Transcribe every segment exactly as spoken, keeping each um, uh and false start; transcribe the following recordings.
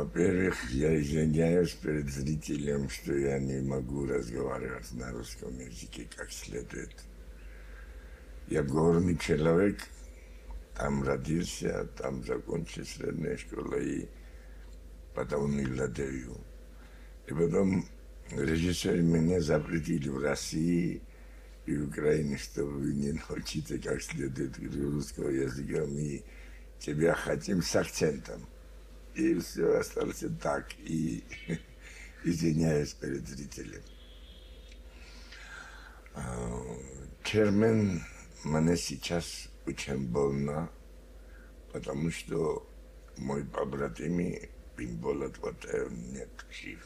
Во-первых, я извиняюсь перед зрителем, что я не могу разговаривать на русском языке как следует. Я горный человек, там родился, там закончил среднюю школу и потом не владею. И потом режиссер меня запретили в России и в Украине, чтобы вы не научите как следует русского языка, мы тебя хотим с акцентом. И все осталось так, и извиняюсь перед зрителем. Термин мне сейчас очень больно, потому что мой побратим Пинболот вот нет жив.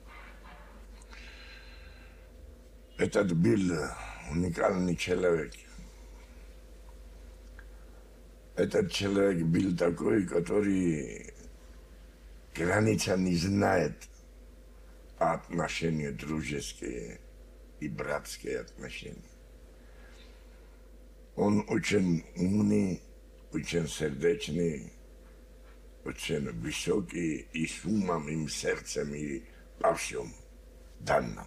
Этот был уникальный человек. Этот человек был такой, который граница не знает по отношению дружеские и братские отношения. Он очень умный, очень сердечный, очень высокий и с умом, и сердцем, и по всем данным.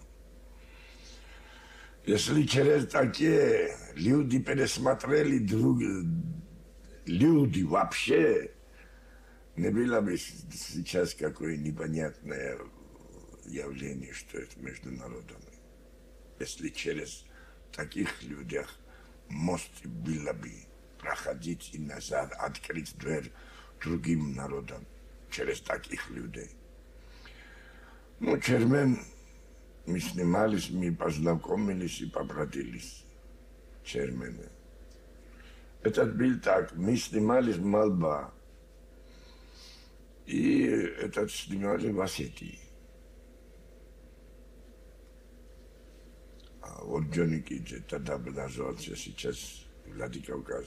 Если через такие люди пересмотрели друг, люди вообще, не было бы сейчас какое непонятное явление, что это между народами. Если через таких людей мост было бы проходить и назад, открыть дверь другим народам через таких людей. Ну, Чермен, мы снимались, мы познакомились и побратились. Чермены. Этот был так, мы снимались в Малба. И этот снимали в Осетии. А вот Джоникидзе тогда назывался сейчас Владикавказ.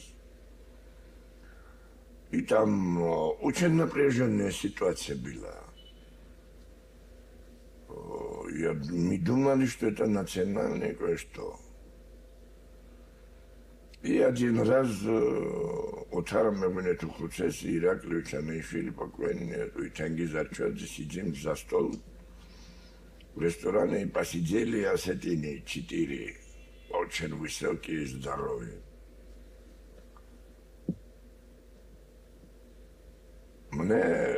И там очень напряженная ситуация была. Я, мы думали, что это национальное кое-что. И один раз отарам мегонету хуцес и Ираклию Чанишвили покойный, и Тенгиз Арчадзе сидим за стол в ресторане и посидели осетины четыре, очень высокие, здоровые. Мне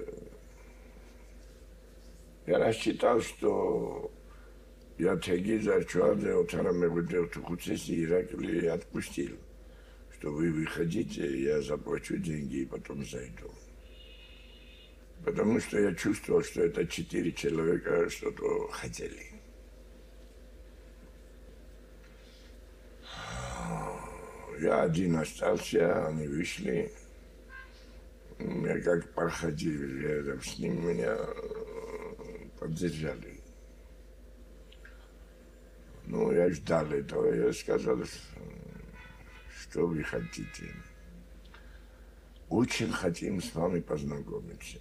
я рассчитал, что я Тенгиз Арчадзе отарам мегонету хуцес и Ираклию отпустил. Что вы выходите, я заплачу деньги и потом зайду. Потому что я чувствовал, что это четыре человека что-то хотели. Я один остался, они вышли. Я как проходил рядом с ним, меня поддержали. Ну, я ждал этого, я сказал, что вы хотите. Очень хотим с вами познакомиться.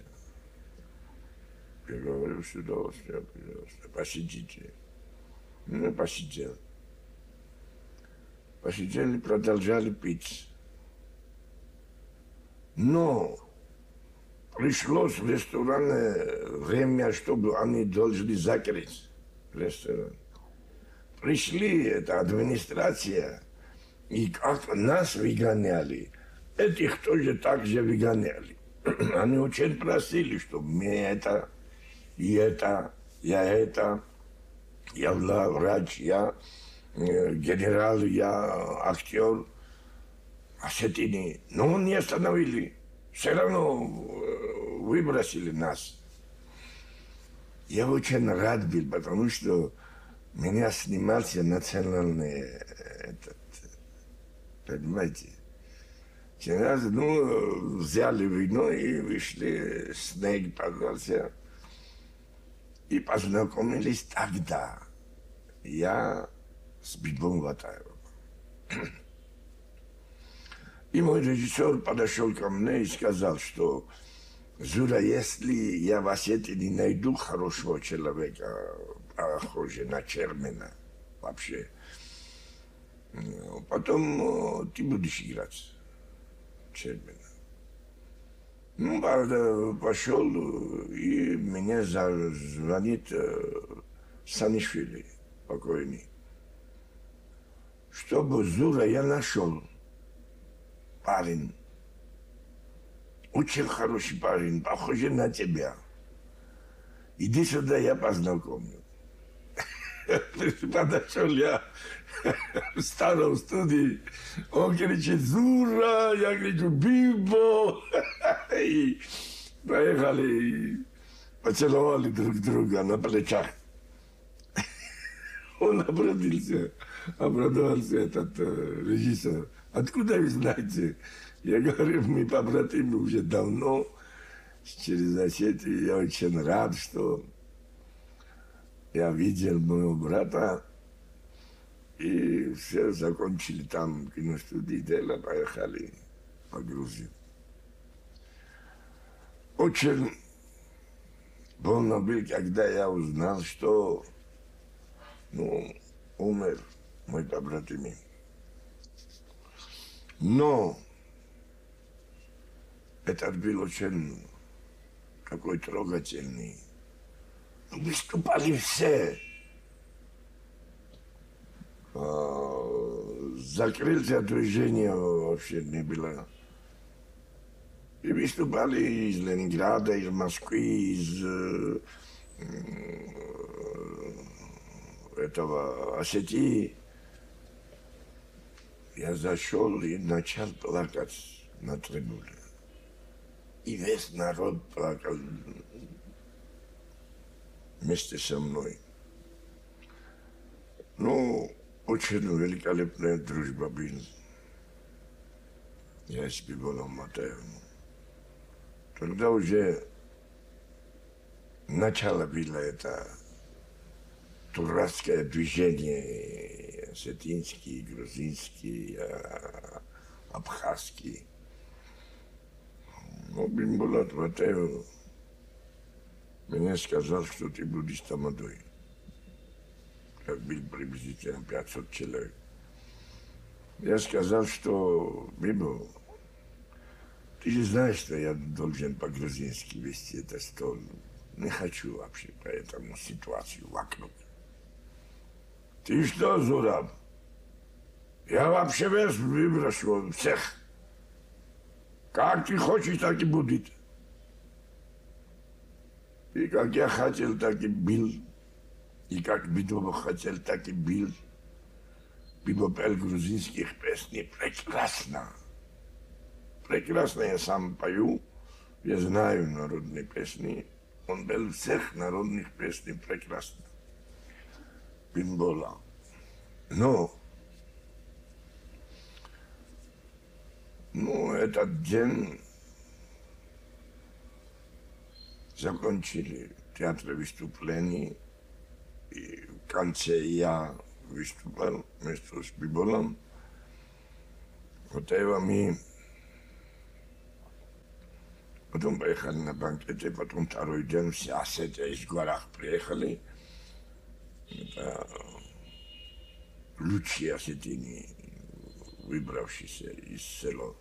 Я говорю, с удовольствием, пожалуйста, посидите. Ну, посидел. Посидели, продолжали пить. Но пришлось в ресторане время, чтобы они должны закрыть ресторан. Пришли, это администрация, и как нас выгоняли, этих тоже так же выгоняли. Они очень просили, чтобы мы это, и это, я это, я врач, я генерал, я актер, осетины. Но не остановили, все равно выбросили нас. Я очень рад был, потому что меня снимался национальный этот, понимаете. Раз, ну, взяли вино и вышли, снег поднялся. И познакомились тогда я с Бибом Ватаевым. И мой режиссер подошел ко мне и сказал, что Зура, если я в Осетии не найду хорошего человека, похожего на Чермена вообще, потом ты будешь играть Чермена. Ну, правда, пошел, и меня за- звонит э, Санишвили, покойный. Чтобы Зура я нашел парень, очень хороший парень, похожий на тебя. Иди сюда, я познакомлю. Подошел я в старом студии, он кричит «Зура!», я кричу «Бибо!». И поехали, и поцеловали друг друга на плечах. Он обрадовался, обрадовался этот э, режиссер. Откуда вы знаете? Я говорю, мы побратимы уже давно, через Осетию. Я очень рад, что я видел моего брата. И все закончили там киностудии дело, поехали по Грузии. Очень больно был, когда я узнал, что ну, умер мой побратим. Но этот был очень такой трогательный. Выступали все. Закрытия движения вообще не было. И выступали из Ленинграда, из Москвы, из э, этого Осетии. Я зашел и начал плакать на трибуне. И весь народ плакал вместе со мной. Ну, очень великолепная дружба была. Я с Биболом Матеевым. Тогда уже начало было это турецкое движение, осетинский, грузинский, абхазский. Ну, Бибол Матеев мне сказал, что ты будешь тамадой. Как был приблизительно пятьсот человек. Я сказал, что Бибо, ты же знаешь, что я должен по-грузински вести это стол. Не хочу вообще по этому ситуацию вокруг. Ты что, Зураб? Я вообще весь выброшу всех. Как ты хочешь, так и будет. И как я хотел, так и был. И как Бибо хотел, так и был. Бибо пел грузинских песней прекрасно. Прекрасно я сам пою. Я знаю народные песни. Он пел всех народных песней прекрасно. Бимбола. Но, ну, этот день закончили театр выступлений. И в конце я выступал вместе с Биболом. Вот этого мы потом поехали на банкете, потом второй день все Осетия из горах приехали. Это лучшие осетины, выбравшиеся из села.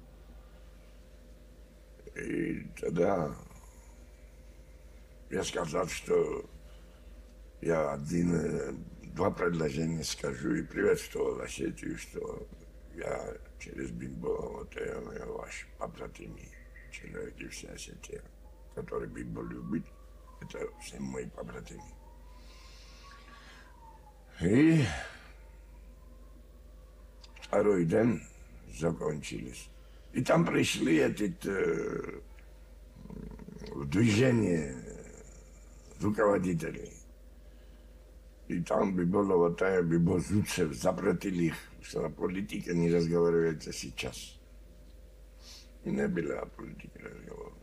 И тогда я сказал, что я один, два предложения скажу и приветствовал Осетию, что я через Бимбола, вот я ваш побратимый человек и вся Осетия, который Бимбол любит, это все мои побратимы. И второй день закончились. И там пришли эти э, движения руководителей. И там Бибола Ватая, Бибо Зуцев запретили их, что о политике не разговаривается сейчас. И не было о политике разговора.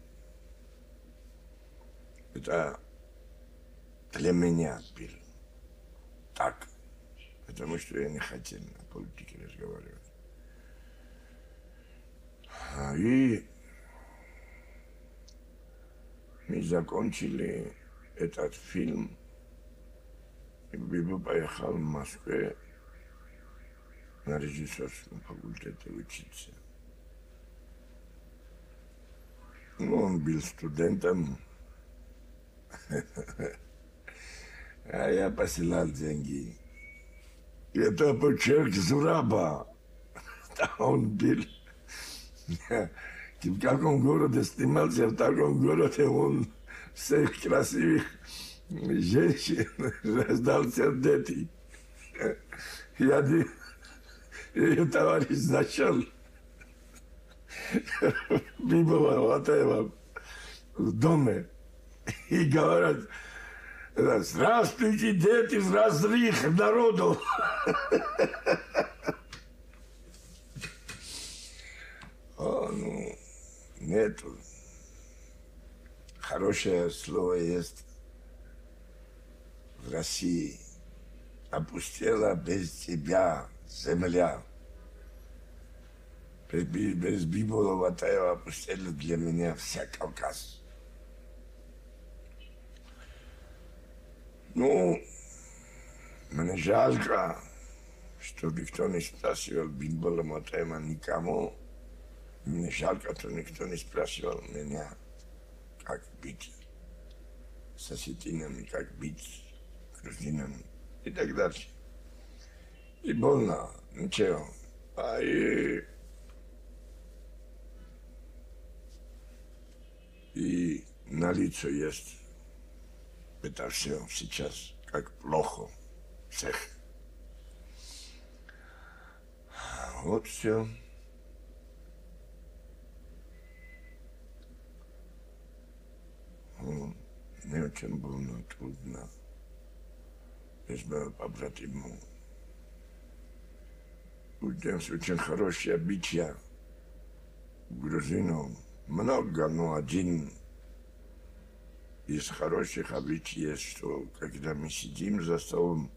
Это для меня было так, потому что я не хотел о политике разговаривать. И мы закончили этот фильм. И Бибо поехал в Москве на режиссерском факультете учиться. Ну, он был студентом, а я посылал деньги. И это почерк Зураба. Там он был. В каком городе снимался, в таком городе он всех красивых женщин раздал сердети. Я ее товарищ зашел мимо вот этого в доме и говорят: здравствуйте, дети из разных народов. О, ну, нету. Хорошее слово есть в России. Опустела без тебя земля. Без, без Биболова Ватаева опустела для меня вся Кавказ. Ну, мне жалко, что никто не спрашивал Бибола Ватаева никому. Мне жалко, что никто не спрашивал меня, как быть с осетинами, как быть с грузинами и так далее. И больно, ничего. А и, и на лицо есть это все сейчас, как плохо всех. Вот все. Мне очень больно, трудно. Без моего побратима. У нас очень хорошие обычаи. Грузинов много, но один из хороших обычаев, что когда мы сидим за столом,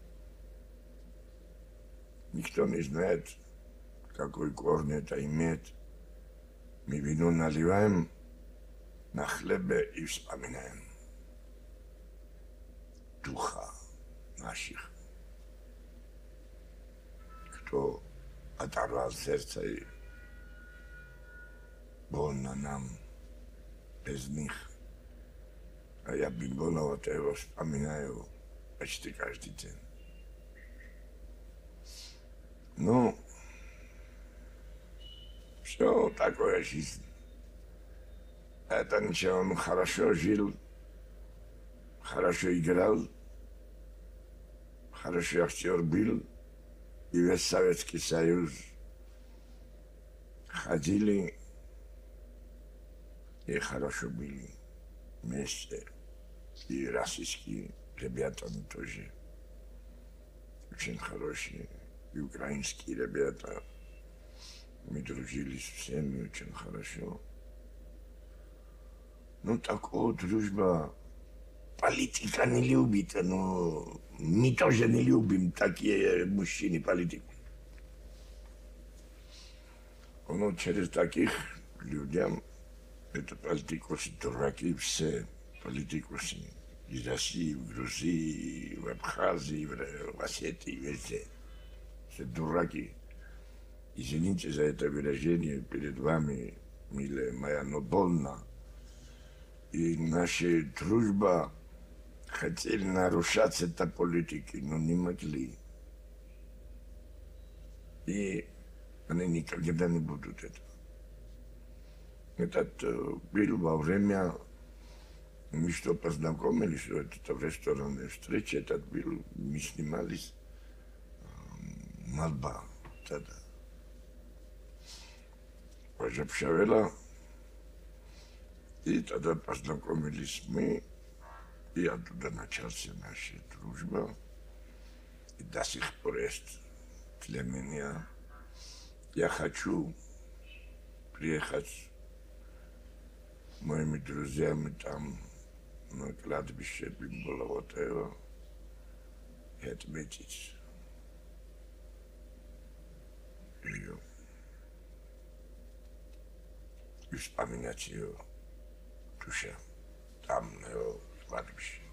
никто не знает, какой корень это имеет. Мы вино наливаем на хлебе и вспоминаем духа наших, кто оторвал сердце и больно нам без них. А я Биболова Ватаева вспоминаю почти каждый день. Ну, все такое жизнь. Это ничего, он хорошо жил, хорошо играл, хороший актер был, и весь Советский Союз ходили и хорошо были вместе. И российские ребята тоже очень хорошие, и украинские ребята. Мы дружили с всеми очень хорошо. Ну, такого дружба политика не любит, но мы тоже не любим такие мужчины политику. Но через таких людям, это политикусы, дураки все, политикусы из России, в Грузии, в Абхазии, в Осетии, везде. Все дураки. Извините за это выражение перед вами, милая моя, но больно. И наша дружба хотели нарушать это политики, но не могли. И они никогда не будут этого. Этот был во время, мы что познакомились, что это в ресторанной встрече, этот был, мы снимались Малба тогда. Пожапшавела. И тогда познакомились мы, и оттуда началась наша дружба. И до сих пор есть для меня. Я хочу приехать с моими друзьями там на кладбище Биболова Ватаева и отметить ее и вспоминать ее душа там на его кладбище.